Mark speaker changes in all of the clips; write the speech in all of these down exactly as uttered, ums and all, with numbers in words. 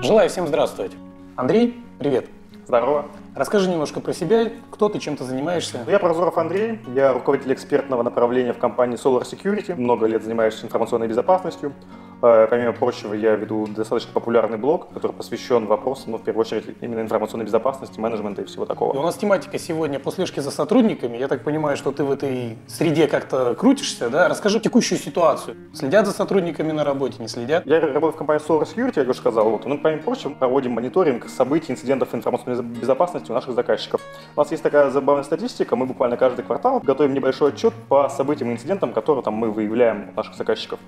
Speaker 1: Желаю всем здравствовать. Андрей, привет.
Speaker 2: Здорово.
Speaker 1: Расскажи немножко про себя, кто ты, чем ты занимаешься.
Speaker 2: Я Прозоров Андрей, я руководитель экспертного направления в компании Solar Security. Много лет занимаюсь информационной безопасностью. Помимо прочего, я веду достаточно популярный блог, который посвящен вопросам, ну, в первую очередь, именно информационной безопасности, менеджмента и всего такого.
Speaker 1: И у нас тематика сегодня по слежке за сотрудниками. Я так понимаю, что ты в этой среде как-то крутишься, да? Расскажи текущую ситуацию. Следят за сотрудниками на работе, не следят?
Speaker 2: Я работаю в компании Solar Security, я уже сказал. Вот. Ну, помимо прочего, проводим мониторинг событий, инцидентов информационной безопасности у наших заказчиков. У нас есть такая забавная статистика. Мы буквально каждый квартал готовим небольшой отчет по событиям и инцидентам, которые там, мы выявляем у наших заказчиков.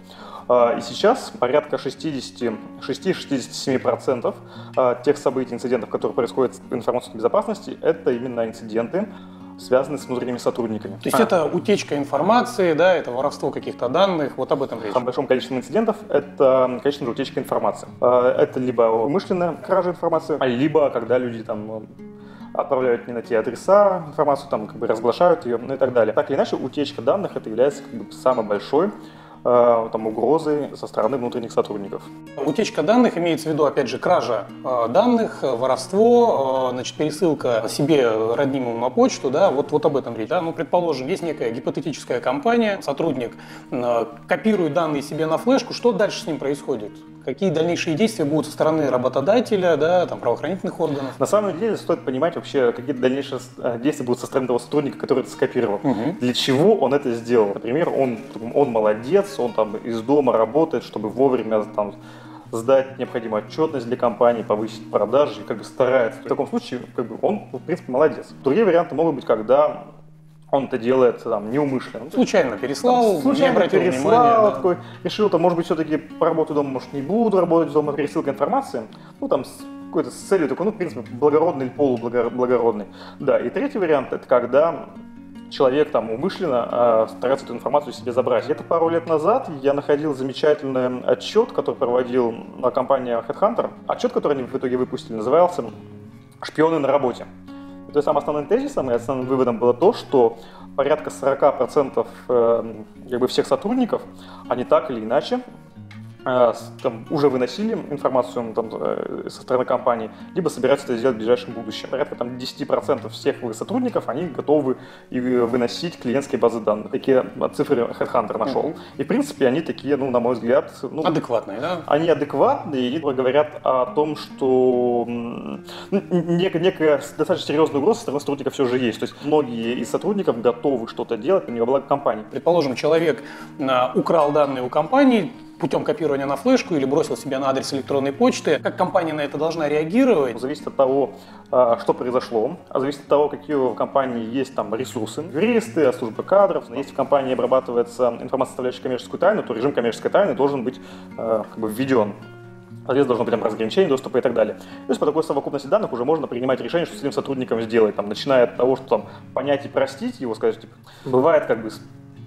Speaker 2: И сейчас порядка шестьдесят-шестьдесят семь процентов тех событий, инцидентов, которые происходят в информационной безопасности, это именно инциденты, связанные с внутренними сотрудниками.
Speaker 1: То есть а. это утечка информации, да, это воровство каких-то данных, вот об этом речь.
Speaker 2: Самое большое количество инцидентов – это, конечно же, утечка информации. Это либо умышленная кража информации, либо когда люди там отправляют не на те адреса информацию, там, как бы разглашают ее, ну и так далее. Так или иначе, утечка данных – это является как бы самой большой там, угрозы со стороны внутренних сотрудников.
Speaker 1: Утечка данных имеется в виду, опять же, кража э, данных, воровство, э, значит, пересылка себе роднимому на почту, да, вот, вот об этом речь. Да? Ну, предположим, есть некая гипотетическая компания, сотрудник э, копирует данные себе на флешку, что дальше с ним происходит? Какие дальнейшие действия будут со стороны работодателя, да, там, правоохранительных органов?
Speaker 2: На самом деле стоит понимать вообще, какие дальнейшие действия будут со стороны того сотрудника, который это скопировал. Угу. Для чего он это сделал? Например, он, он молодец, он там из дома работает, чтобы вовремя там сдать необходимую отчетность для компании, повысить продажи, и как бы старается. В таком случае как бы, он, в принципе, молодец. Другие варианты могут быть, когда он это делает там, неумышленно.
Speaker 1: Случайно переслал,
Speaker 2: там, случайно
Speaker 1: не обратил
Speaker 2: переслал,
Speaker 1: внимания. Да.
Speaker 2: Такой, решил, там, может быть, все-таки поработаю дома, может, не буду работать дома, пересылка информации. Ну, там, с какой-то с целью такой, ну, в принципе, благородный или полублагородный. Да, и третий вариант, это когда человек там умышленно э, старается эту информацию себе забрать. Где-то пару лет назад я находил замечательный отчет, который проводил компания HeadHunter. Отчет, который они в итоге выпустили, назывался «Шпионы на работе». То есть самым основным тезисом и основным выводом было то, что порядка сорок процентов э, как бы всех сотрудников, они так или иначе э, там, уже выносили информацию там, э, со стороны компании, либо собираются это сделать в ближайшем будущем. Порядка там, десять процентов всех сотрудников, они готовы и выносить клиентские базы данных. Такие цифры HeadHunter нашел. Mm-hmm. И в принципе они такие, ну, на мой взгляд, ну,
Speaker 1: адекватные, да?
Speaker 2: Они адекватные и говорят о том, что ну, некая, некая достаточно серьезная угроза со стороны сотрудников все же есть. То есть многие из сотрудников готовы что-то делать на благо компании.
Speaker 1: Предположим, человек а, украл данные у компании путем копирования на флешку или бросил себе на адрес электронной почты. Как компания на это должна реагировать?
Speaker 2: Зависит от того, что произошло, а зависит от того, какие в компании есть там ресурсы, юристы, служба кадров. Если в компании обрабатывается информация, составляющая коммерческую тайну, то режим коммерческой тайны должен быть как бы введен. Соответственно, должно быть там разграничение доступа и так далее. То есть по такой совокупности данных уже можно принимать решение, что с этим сотрудником сделать. Там, начиная от того, что там понять и простить его, сказать, типа, бывает как бы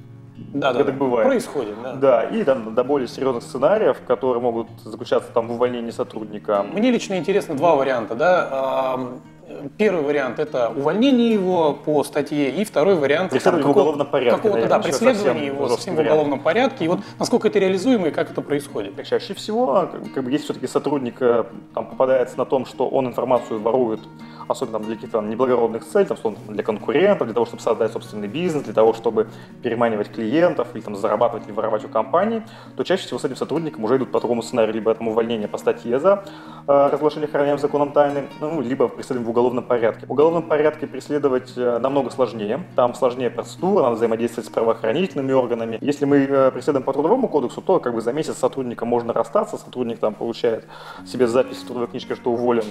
Speaker 1: Да, да,
Speaker 2: так бывает.
Speaker 1: Происходит, да.
Speaker 2: Да, и там до более серьезных сценариев, которые могут заключаться там в увольнении сотрудника.
Speaker 1: Мне лично интересно два варианта, да. Первый вариант – это увольнение его по статье, и второй вариант –
Speaker 2: преследование в уголовном порядке.
Speaker 1: Какого-то, да, преследование его совсем в уголовном порядке. И вот насколько это реализуемо и как это происходит?
Speaker 2: Чаще всего, как бы, если все-таки сотрудник там, попадается на том, что он информацию ворует, особенно для каких-то неблагородных целей, там, для конкурентов, для того, чтобы создать собственный бизнес, для того, чтобы переманивать клиентов, или там, зарабатывать, или воровать у компании, то чаще всего с этим сотрудником уже идут по такому сценарию, либо там, увольнение по статье за э, разглашение охраняемым законом тайны, ну, либо преследование в уголовном порядке. В уголовном порядке преследовать э, намного сложнее, там сложнее процедура, надо взаимодействовать с правоохранительными органами. Если мы э, преследуем по трудовому кодексу, то как бы за месяц с сотрудником можно расстаться, сотрудник там получает себе запись в трудовой книжке, что уволен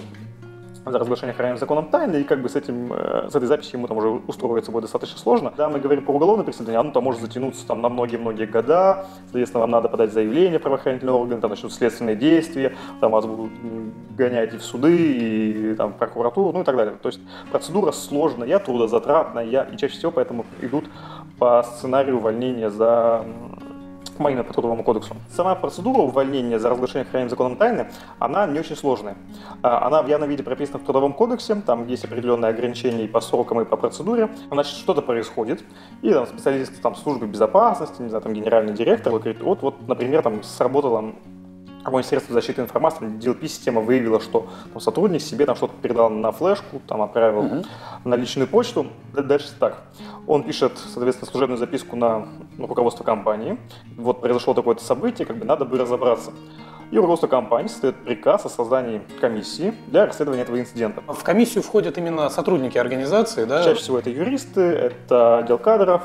Speaker 2: за разглашение охраняемым законом тайны, и как бы с, этим, с этой записью ему там уже устроиться будет достаточно сложно. Да, мы говорим про уголовное преследование, оно там может затянуться там, на многие-многие года, соответственно, вам надо подать заявление в правоохранительные органы, там начнут следственные действия, там вас будут гонять и в суды, и там, в прокуратуру, ну и так далее. То есть процедура сложная, трудозатратная, и чаще всего поэтому идут по сценарию увольнения за именно по трудовому кодексу. Сама процедура увольнения за разглашение охраняемым законом тайны, она не очень сложная. Она в явном виде прописана в трудовом кодексе, там есть определенные ограничения и по срокам, и по процедуре. Значит, что-то происходит, и там специалист там, службы безопасности, не знаю, там генеральный директор говорит, вот, вот, например, там сработала какое-нибудь средство защиты информации, ди эл пи-система выявила, что там, сотрудник себе там что-то передал на флешку, там отправил uh-huh. на личную почту. Дальше так. Он пишет, соответственно, служебную записку на, на руководство компании. Вот произошло такое-то событие, как бы надо бы разобраться. И руководство компании создает приказ о создании комиссии для расследования этого инцидента.
Speaker 1: В комиссию входят именно сотрудники организации, да?
Speaker 2: Чаще всего это юристы, это отдел кадров,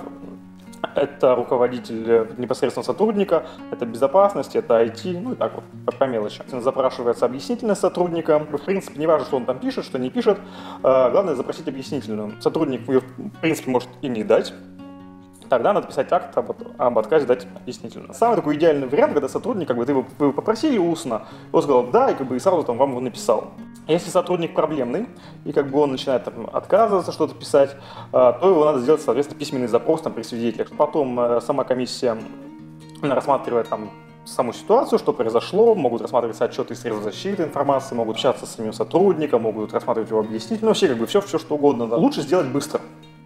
Speaker 2: это руководитель непосредственно сотрудника, это безопасность, это ай ти, ну и так вот, по мелочи. Запрашивается объяснительность сотрудника. В принципе, не важно, что он там пишет, что не пишет. Главное запросить объяснительную. Сотрудник ее, в принципе, может и не дать. Тогда надо писать акт об, об отказе дать объяснительно. Самый такой идеальный вариант, когда сотрудник, как бы, ты его, вы его попросили устно, он сказал да, и, как бы, и сразу там, вам его написал. Если сотрудник проблемный, и как бы он начинает там, отказываться что-то писать, то его надо сделать, соответственно, письменный запрос там, при свидетелях. Потом сама комиссия рассматривает там, саму ситуацию, что произошло, могут рассматривать отчеты из средств защиты информации, могут общаться с самим сотрудником, могут рассматривать его объяснительно, вообще как бы все, все что угодно. Да. Лучше сделать быстро.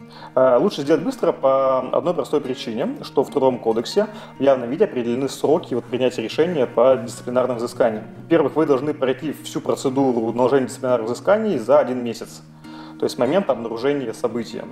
Speaker 2: Лучше сделать быстро по одной простой причине, что в Трудовом кодексе в явном виде определены сроки вот, принятия решения по дисциплинарным взысканиям. Во-первых, вы должны пройти всю процедуру наложения дисциплинарных взысканий за один месяц, то есть с момента обнаружения события.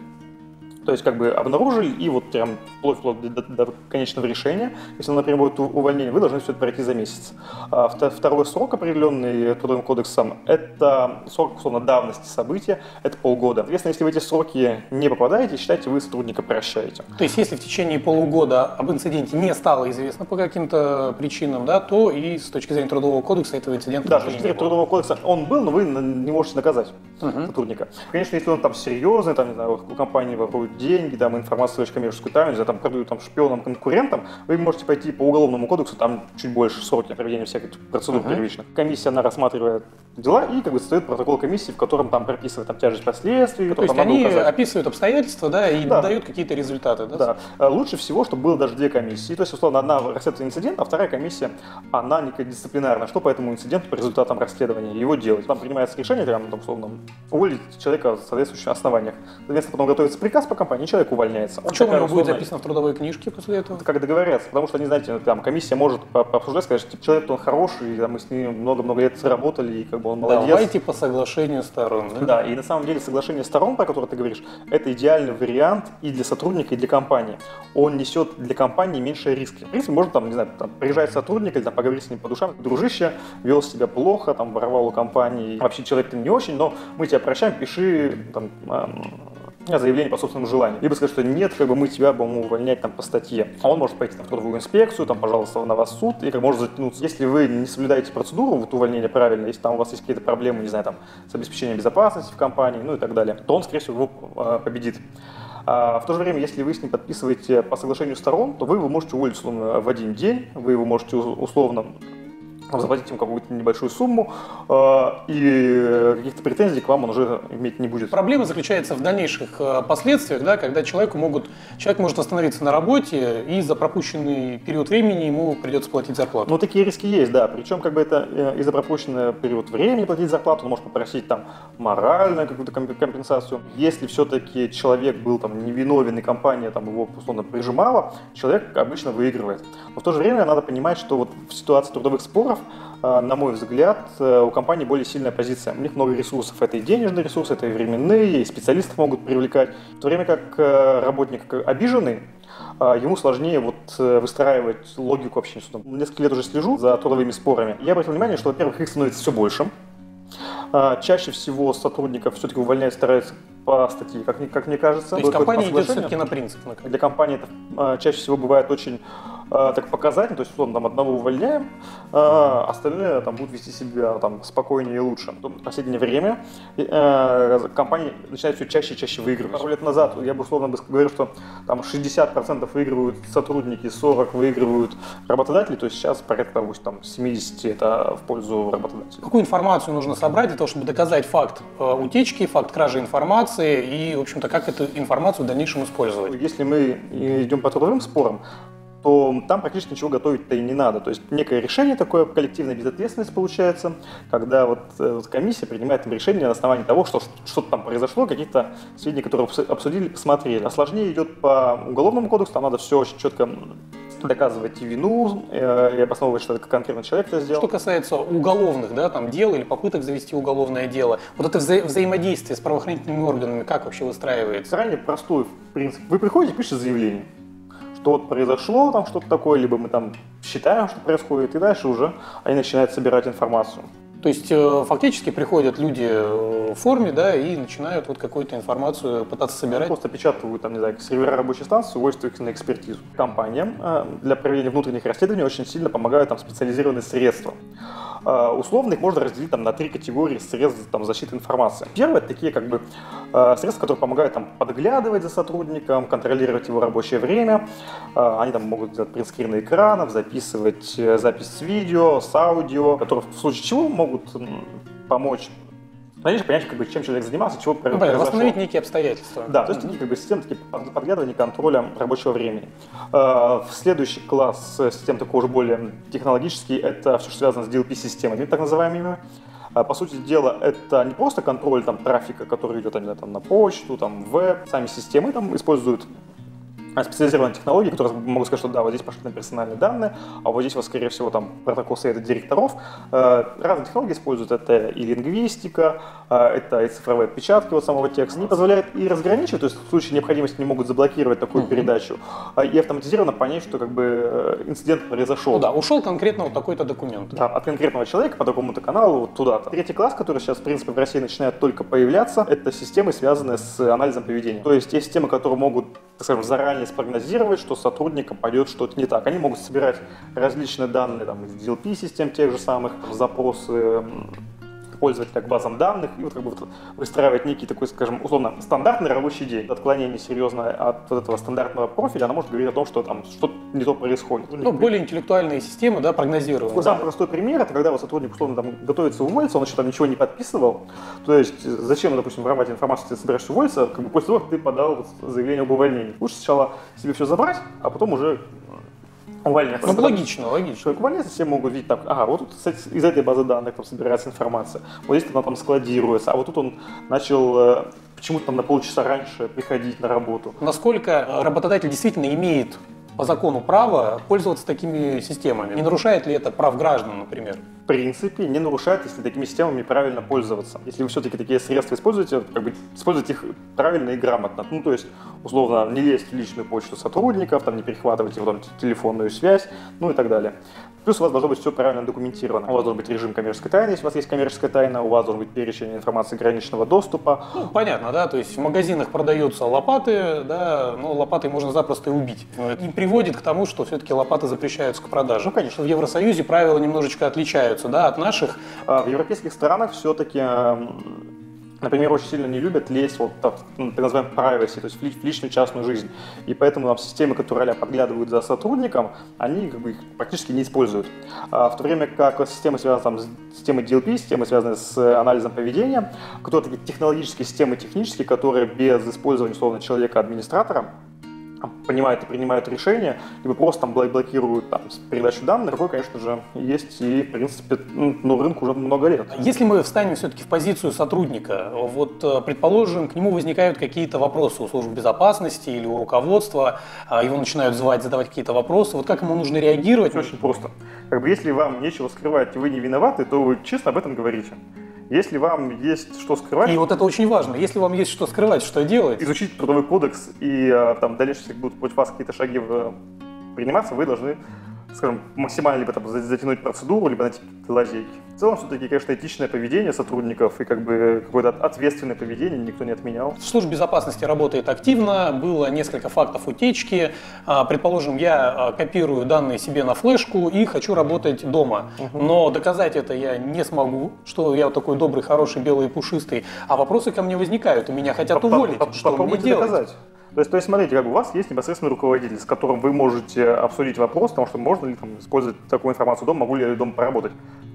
Speaker 2: То есть как бы обнаружили и вот прям вплоть до, до, до конечного решения, если, например, будет увольнение, вы должны все это пройти за месяц. А второй срок, определенный Трудовым кодексом, это срок условно давности события, это полгода. Соответственно, если в эти сроки не попадаете, считайте, вы сотрудника прощаете.
Speaker 1: То есть если в течение полугода об инциденте не стало известно по каким-то причинам, да, то и с точки зрения Трудового кодекса этого инцидента
Speaker 2: да, с точки зрения Трудового кодекса он был, но вы не можете наказать uh-huh. сотрудника. Конечно, если он там серьезный, там, не знаю, у компании воруют деньги, там, информацию в коммерческую тайну, там, продают там, шпионам, конкурентам, вы можете пойти по уголовному кодексу, там чуть больше сроки проведения всех этих процедур uh-huh. первичных. Комиссия, она рассматривает дела и как бы создает протокол комиссии, в котором там прописывает там, тяжесть последствий.
Speaker 1: То есть
Speaker 2: там,
Speaker 1: они
Speaker 2: указать.
Speaker 1: описывают обстоятельства, да, и
Speaker 2: да.
Speaker 1: дают какие-то результаты, да?
Speaker 2: Да. Лучше всего, чтобы было даже две комиссии. То есть, условно, одна расследует инцидент, а вторая комиссия, она некая дисциплинарная. Что по этому инциденту по результатам расследования его делать? Там принимается решение, там, условно, уволить человека в соответствующих основаниях. Соответственно, потом готовится приказ по компании, человек увольняется.
Speaker 1: А что у него будет записано в трудовой книжке после этого?
Speaker 2: Как договорятся, потому что, они, знаете, там, комиссия может обсуждать, сказать, что типа, человек он хороший, там, мы с ним много-много лет сработали, и как бы он молодец.
Speaker 1: Давайте по соглашению сторон. Да?
Speaker 2: Да, и на самом деле соглашение сторон, про которое ты говоришь, это идеальный вариант и для сотрудника, и для компании. Он несет для компании меньшие риски. В принципе, можно, там, не знаю, там, приезжать сотрудник или там, поговорить с ним по душам. Дружище, вел себя плохо, там, воровал у компании. Вообще человек-то не очень, но мы тебя прощаем, пиши там, заявление по собственному желанию. Либо сказать, что нет, как бы мы тебя будем увольнять там, по статье. А он может пойти там, в трудовую инспекцию, там, пожалуйста, на вас суд, и как может затянуться. Если вы не соблюдаете процедуру вот, увольнения правильно, если там у вас есть какие-то проблемы, не знаю, там, с обеспечением безопасности в компании, ну и так далее, то он, скорее всего, его победит. А в то же время, если вы с ним подписываете по соглашению сторон, то вы его можете уволить условно в один день, вы его можете условно заплатить ему какую-то небольшую сумму, э, и каких-то претензий к вам он уже иметь не будет.
Speaker 1: Проблема заключается в дальнейших последствиях, да, когда человеку могут, человек может остановиться на работе, и за пропущенный период времени ему придется платить зарплату.
Speaker 2: Ну, такие риски есть, да. Причем, как бы это э, из-за пропущенного период времени платить зарплату, он может попросить там моральную какую-то компенсацию. Если все-таки человек был там невиновен, и компания там его условно прижимала, человек обычно выигрывает. Но в то же время надо понимать, что вот в ситуации трудовых споров, на мой взгляд, у компании более сильная позиция. У них много ресурсов. Это и денежные ресурсы, это и временные, и специалистов могут привлекать. В то время как работник обиженный, ему сложнее вот выстраивать логику общения. Несколько лет уже слежу за трудовыми спорами. Я обратил внимание, что, во-первых, их становится все больше. Чаще всего сотрудников все-таки увольняют, стараются по статье, как, как мне кажется.
Speaker 1: То есть компания идет все-таки на принцип.
Speaker 2: Для компании это чаще всего бывает очень так показательно, то есть условно там одного увольняем, а остальные там будут вести себя там спокойнее и лучше. В последнее время э, компании начинают все чаще и чаще выигрывать. Пару лет назад я бы условно говорил, что там шестьдесят процентов выигрывают сотрудники, сорок процентов выигрывают работодатели, то есть сейчас порядка там, семьдесят процентов это в пользу работодателя.
Speaker 1: Какую информацию нужно собрать для того, чтобы доказать факт утечки, факт кражи информации и, в общем-то, как эту информацию в дальнейшем использовать?
Speaker 2: Если мы идем по трудовым спорам, то там практически ничего готовить-то и не надо. То есть некое решение такое, коллективная безответственность получается, когда вот, вот комиссия принимает там решение на основании того, что что-то там произошло, какие-то сведения, которые обсудили, посмотрели. А сложнее идет по уголовному кодексу, там надо все очень четко доказывать вину э, и обосновывать, что это конкретно человек это сделал.
Speaker 1: Что касается уголовных, да, там, дел или попыток завести уголовное дело, вот это вза- взаимодействие с правоохранительными органами как вообще выстраивается?
Speaker 2: Крайне простой принцип. Вы приходите, пишете заявление, что вот произошло там что-то такое, либо мы там считаем, что происходит, и дальше уже они начинают собирать информацию.
Speaker 1: То есть э, фактически приходят люди э, в форме, да, и начинают вот какую-то информацию пытаться собирать.
Speaker 2: Они просто печатают там, не знаю, сервера рабочей станции, увозят их на экспертизу. Компаниям э, для проведения внутренних расследований очень сильно помогают там специализированные средства. Э, условно их можно разделить там на три категории средств там, защиты информации. Первое — это такие как бы э, средства, которые помогают там подглядывать за сотрудником, контролировать его рабочее время. Э, они там могут делать принтскрины экранов, записывать э, запись с видео, с аудио, которые в случае чего могут помочь, конечно, понять, как бы, чем человек занимался, чего
Speaker 1: Ну,
Speaker 2: произошло.
Speaker 1: понятно, восстановить некие обстоятельства.
Speaker 2: Да, то есть такие как бы системы такие подглядывания, контроля рабочего времени. В следующий класс систем такой уже более технологический, это все, что связано с ди эл пи-системами, так называемыми. По сути дела, это не просто контроль там, трафика, который идет там, на почту, там, в веб. Сами системы там используют специализированные технологии, которые могут сказать, что да, вот здесь пошли на персональные данные, а вот здесь вот, скорее всего, там протокол совета директоров. Разные технологии используют, это и лингвистика, это и цифровые отпечатки вот самого текста. Они позволяют и разграничивать, то есть в случае необходимости они могут заблокировать такую mm-hmm. передачу, и автоматизированно понять, что как бы инцидент произошел.
Speaker 1: Ну да, ушел конкретно вот такой-то документ.
Speaker 2: Да, от конкретного человека по такому-то каналу вот туда-то. Третий класс, который сейчас, в принципе, в России начинает только появляться, это системы, связанные с анализом поведения. То есть есть системы, которые могут, так скажем, заранее спрогнозировать, что сотрудникам пойдет что-то не так. Они могут собирать различные данные там, из ди эл пи-систем тех же самых, запросы пользователя к базам данных и вот как бы вот выстраивать некий такой, скажем, условно, стандартный рабочий день. Отклонение серьезное от вот этого стандартного профиля, оно может говорить о том, что там что-то не то происходит.
Speaker 1: Ну, более интеллектуальные системы, да, прогнозируемые.
Speaker 2: Самый простой пример — это когда вот сотрудник, условно, там, готовится уволиться, он еще там ничего не подписывал. То есть зачем, допустим, воровать информацию, если ты собираешься уволиться, как бы после того, как ты подал вот заявление об увольнении. Лучше сначала себе все забрать, а потом уже увольняться.
Speaker 1: Ну, логично, логично.
Speaker 2: Человек увольняется, все могут видеть, так, ага, вот тут, кстати, из этой базы данных там собирается информация, вот здесь она там складируется, а вот тут он начал э, почему-то там на полчаса раньше приходить на работу.
Speaker 1: Насколько работодатель действительно имеет по закону право пользоваться такими системами? Не нарушает ли это прав граждан, например?
Speaker 2: В принципе, не нарушает, если такими системами правильно пользоваться. Если вы все-таки такие средства используете, как бы используйте их правильно и грамотно. Ну, то есть, условно, не лезть в личную почту сотрудников, там, не перехватывать его там, телефонную связь, ну и так далее. Плюс у вас должно быть все правильно документировано. У вас должен быть режим коммерческой тайны, если у вас есть коммерческая тайна, у вас должен быть перечень информации ограниченного доступа.
Speaker 1: Ну, понятно, да, то есть в магазинах продаются лопаты, да, но лопатой можно запросто и убить. И приводит к тому, что все-таки лопаты запрещаются к продаже.
Speaker 2: Ну, конечно.
Speaker 1: В Евросоюзе правила немножечко отличаются, да, от наших.
Speaker 2: В европейских странах все-таки, например, очень сильно не любят лезть вот так, ну, так называемый privacy, то есть в личную частную жизнь. И поэтому там системы, которые подглядывают за сотрудником, они как бы, их практически не используют. А в то время как системы, связанные там, с системой ди эл пи, системы, связанные с анализом поведения, которые такие технологические системы, технические, которые без использования, условно, человека-администратора понимают и принимают решения, либо просто там блокируют там, передачу данных. Такое, конечно же, есть и, в принципе, ну, рынку уже много лет.
Speaker 1: Если мы встанем все-таки в позицию сотрудника, вот, предположим, к нему возникают какие-то вопросы у службы безопасности или у руководства, его начинают звать, задавать какие-то вопросы, вот как ему нужно реагировать?
Speaker 2: Очень просто. Как бы, если вам нечего скрывать и вы не виноваты, то вы честно об этом говорите. Если вам есть что скрывать...
Speaker 1: И вот это очень важно. Если вам есть что скрывать, что делать?
Speaker 2: Изучить трудовой кодекс и там дальше, если будут против вас какие-то шаги приниматься, вы должны, скажем, максимально либо там затянуть процедуру, либо найти какие-то лазейки. В целом, все-таки, конечно, этичное поведение сотрудников и как бы какое-то ответственное поведение никто не отменял.
Speaker 1: Служба безопасности работает активно, было несколько фактов утечки. Предположим, я копирую данные себе на флешку и хочу работать дома, угу. но доказать это я не смогу, что я вот такой добрый, хороший, белый и пушистый, а вопросы ко мне возникают, и меня хотят уволить. Что мне делать?
Speaker 2: Доказать. То есть, то есть, смотрите, как бы у вас есть непосредственный руководитель, с которым вы можете обсудить вопрос, потому что можно ли там, использовать такую информацию дома, могу ли я дома поработать. В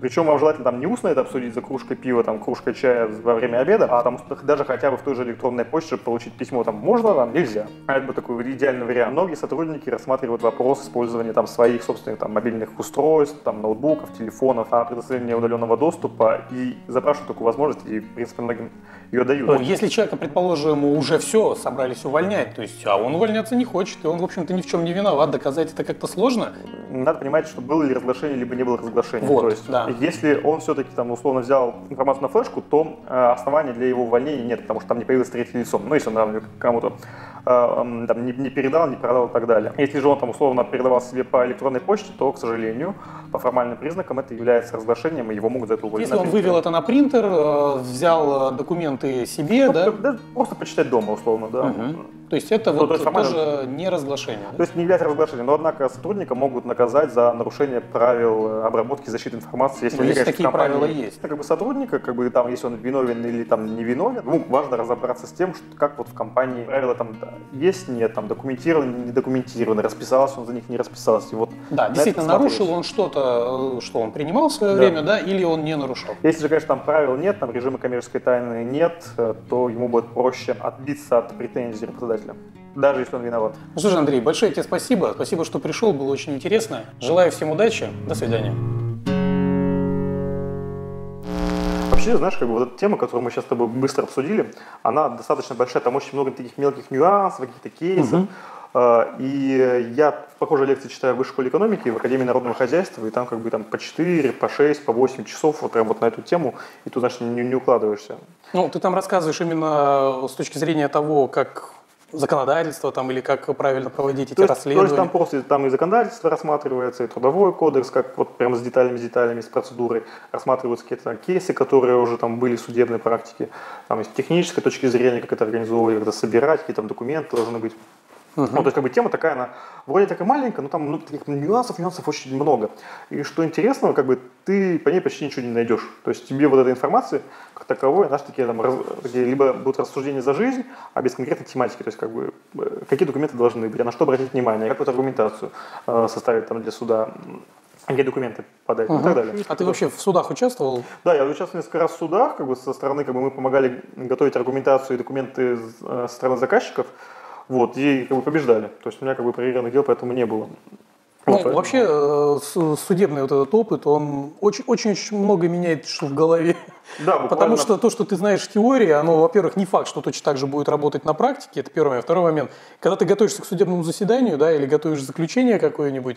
Speaker 2: Причем вам желательно там не устно это обсудить за кружкой пива, там, кружкой чая во время обеда, а там даже хотя бы в той же электронной почте получить письмо там можно, там нельзя. А это бы такой идеальный вариант. Многие сотрудники рассматривают вопрос использования там своих собственных там мобильных устройств, там ноутбуков, телефонов, а предоставления удаленного доступа и запрашивают такую возможность, и в принципе многим ее дают.
Speaker 1: Ну, если человека, предположим, уже все, собрались увольнять, то есть, а он увольняться не хочет, и он, в общем-то, ни в чем не виноват, доказать это как-то сложно.
Speaker 2: Надо понимать, что было ли разглашение, либо не было разглашения.
Speaker 1: Вот,
Speaker 2: то есть,
Speaker 1: да.
Speaker 2: если он все-таки там условно взял информацию на флешку, то э, оснований для его увольнения нет, потому что там не появилось третье лицо. Ну, если он там, кому-то э, там, не, не передал, не продал и так далее. Если же он там условно передавал себе по электронной почте, то, к сожалению, по формальным признакам это является разглашением, и его могут за это уволить.
Speaker 1: Если он вывел это на принтер, э, взял документы себе,
Speaker 2: ну,
Speaker 1: да?
Speaker 2: да? Просто почитать дома, условно, да.
Speaker 1: Угу. То есть это
Speaker 2: ну,
Speaker 1: вот
Speaker 2: то есть,
Speaker 1: тоже не разглашение. Да?
Speaker 2: То есть не является разглашением, но однако сотрудника могут наказать за нарушение правил обработки и защиты информации, если,
Speaker 1: ну, если такие
Speaker 2: компании,
Speaker 1: правила есть.
Speaker 2: Как бы сотрудника, как бы там, если он виновен или там не виновен, ну, важно разобраться с тем, что, как вот в компании правила там да, есть, нет, там документированы, не документированы, расписался он за них, не расписался. И вот
Speaker 1: да, действительно, нарушил он что-то, что он принимал в свое
Speaker 2: да.
Speaker 1: время, да, или он не нарушал.
Speaker 2: Если же, конечно, там правил нет, там режима коммерческой тайны нет, то ему будет проще отбиться от претензий работодателя. Даже если он виноват.
Speaker 1: Ну, слушай, Андрей, большое тебе спасибо. Спасибо, что пришел, было очень интересно. Желаю всем удачи. До свидания.
Speaker 2: Вообще, знаешь, как бы вот эта тема, которую мы сейчас с тобой быстро обсудили, она достаточно большая, там очень много таких мелких нюансов, каких-то кейсов. Угу. И я похожие лекции читаю в Высшей школе экономики, в Академии народного хозяйства, и там как бы там по четыре, по шесть, по восемь часов вот прям вот на эту тему, и тут, значит, не, не укладываешься.
Speaker 1: Ну, ты там рассказываешь именно с точки зрения того, как законодательство там или как правильно проводить эти
Speaker 2: то есть,
Speaker 1: расследования.
Speaker 2: То есть там просто там и законодательство рассматривается, и трудовой кодекс, как вот прямо с деталями, с деталями, с процедурой, рассматриваются какие-то там кейсы, которые уже там были в судебной практике, там и с технической точки зрения, как это организовывать, как это собирать, какие там документы должны быть. Uh-huh. Ну, то есть, как бы тема такая, она вроде такая маленькая, но там ну, таких нюансов, нюансов очень много. И что интересного, как бы ты по ней почти ничего не найдешь. То есть, тебе вот эта информация, как таковой, знаешь, такие, там, раз, такие либо будут рассуждения за жизнь, а без конкретной тематики. То есть, как бы, какие документы должны быть, на что обратить внимание, какую-то аргументацию э, составить там для суда, какие документы подать uh-huh. и так далее.
Speaker 1: А ты вообще в судах участвовал?
Speaker 2: Да, я участвовал несколько раз в судах, как бы со стороны, как бы мы помогали готовить аргументацию и документы со стороны заказчиков. Вот, и как бы побеждали. То есть у меня как бы проверенных дел поэтому не было.
Speaker 1: Ну,
Speaker 2: вот,
Speaker 1: вообще, э, судебный вот этот опыт, он очень-очень много меняет что в голове.
Speaker 2: Да, буквально.
Speaker 1: Потому что то, что ты знаешь в теории, оно, во-первых, не факт, что точно так же будет работать на практике, это первый момент. Второй момент, когда ты готовишься к судебному заседанию, да, или готовишь заключение какое-нибудь,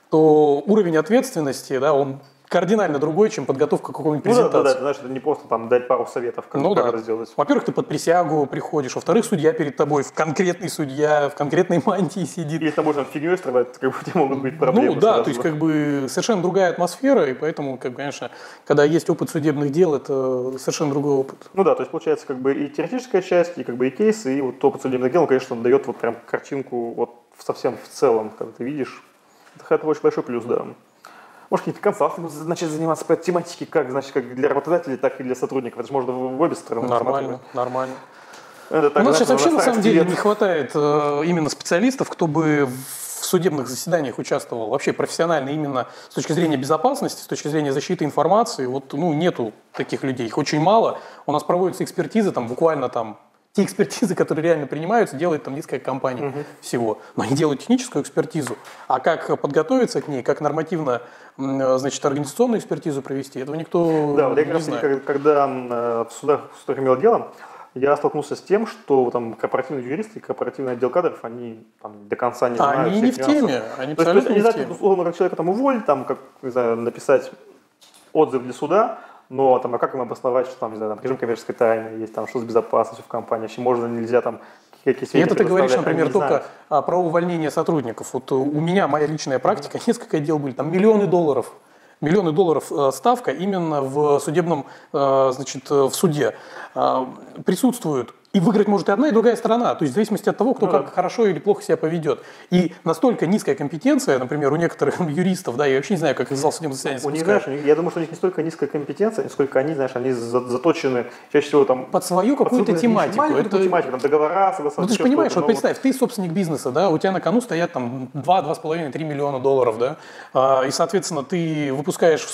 Speaker 1: то уровень ответственности, да, он кардинально другой, чем подготовка к какой-нибудь презентации.
Speaker 2: Ну да, да, да, знаешь, это не просто там дать пару советов, как,
Speaker 1: ну,
Speaker 2: как
Speaker 1: да.
Speaker 2: это сделать.
Speaker 1: Во-первых, ты под присягу приходишь, во-вторых, судья перед тобой, в конкретный судья, в конкретной мантии сидит.
Speaker 2: Если там можно фигней страдать, как бы у тебя могут быть проблемы.
Speaker 1: Ну да,
Speaker 2: сразу.
Speaker 1: То есть как бы совершенно другая атмосфера, и поэтому, как, конечно, когда есть опыт судебных дел, это совершенно другой опыт.
Speaker 2: Ну да, то есть получается как бы и теоретическая часть, и как бы и кейсы, и вот опыт судебных дел, он, конечно, дает вот прям картинку вот совсем в целом, когда ты видишь. Это, это очень большой плюс, да. Может, какие-то консалтинги начать заниматься по тематике, как, значит, как для работодателей, так и для сотрудников. Это же можно в обе стороны.
Speaker 1: Нормально, нормально.
Speaker 2: Это так,
Speaker 1: У нас сейчас вообще на самом деле
Speaker 2: лет.
Speaker 1: не хватает э, именно специалистов, кто бы в судебных заседаниях участвовал. Вообще профессионально именно с точки зрения безопасности, с точки зрения защиты информации. Вот, ну, нету таких людей, их очень мало. У нас проводятся экспертизы, там буквально там те экспертизы, которые реально принимаются, делает там несколько компаний uh-huh. всего. Но они делают техническую экспертизу. А как подготовиться к ней, как нормативно, значит, организационную экспертизу провести, этого никто
Speaker 2: да, вот я
Speaker 1: не
Speaker 2: как раз,
Speaker 1: знает.
Speaker 2: Когда в судах, в судах имел дело, я столкнулся с тем, что там корпоративные юристы и корпоративный отдел кадров, они там, до конца не знают
Speaker 1: Они не в
Speaker 2: нюансов.
Speaker 1: теме, они
Speaker 2: то есть,
Speaker 1: абсолютно
Speaker 2: они
Speaker 1: не в
Speaker 2: знают,
Speaker 1: теме.
Speaker 2: условно, как человека там уволить, там, как, не знаю, написать отзыв для суда, но там, а как им обосновать, что там, не знаю, там, режим коммерческой тайны есть, там, что с безопасностью в компании, вообще можно, нельзя там какие сведения.
Speaker 1: И это ты говоришь, например, только
Speaker 2: знают.
Speaker 1: про увольнение сотрудников. Вот у меня моя личная практика, несколько дел были, там миллионы долларов. Миллионы долларов ставка именно в судебном, значит, в суде присутствуют. И выиграть может и одна, и другая сторона. То есть в зависимости от того, кто ну, как да. хорошо или плохо себя поведет. И настолько низкая компетенция, например, у некоторых юристов, да, я вообще не знаю, как их зал судебного заседания
Speaker 2: у них, знаешь, я думаю, что у них не столько низкая компетенция, сколько они, знаешь, они заточены чаще всего там...
Speaker 1: Под свою какую-то под тематику.
Speaker 2: Это... тематику, там договора, согласоваться.
Speaker 1: Ну ты же понимаешь, вот представь, ты собственник бизнеса, да, у тебя на кону стоят там два, два с половиной, три миллиона долларов, да, и, соответственно, ты выпускаешь в суд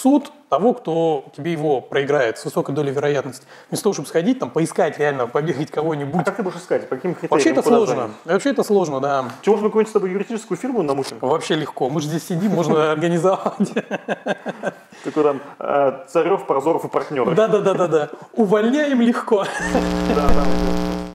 Speaker 1: того, кто тебе его проиграет с высокой долей вероятности. Вместо того, чтобы сходить, там, поискать реально, побегать кого-нибудь.
Speaker 2: А как ты будешь искать? По каким критериям?
Speaker 1: Вообще это
Speaker 2: Куда
Speaker 1: сложно.
Speaker 2: звонить?
Speaker 1: Вообще это сложно, да.
Speaker 2: Чего же мы какую-нибудь с тобой юридическую фирму намутим?
Speaker 1: Вообще легко. Мы же здесь сидим, можно организовать.
Speaker 2: Такой там э, Царев, Прозоров и партнеры.
Speaker 1: Да-да-да-да-да. Увольняем легко.
Speaker 2: Да, да.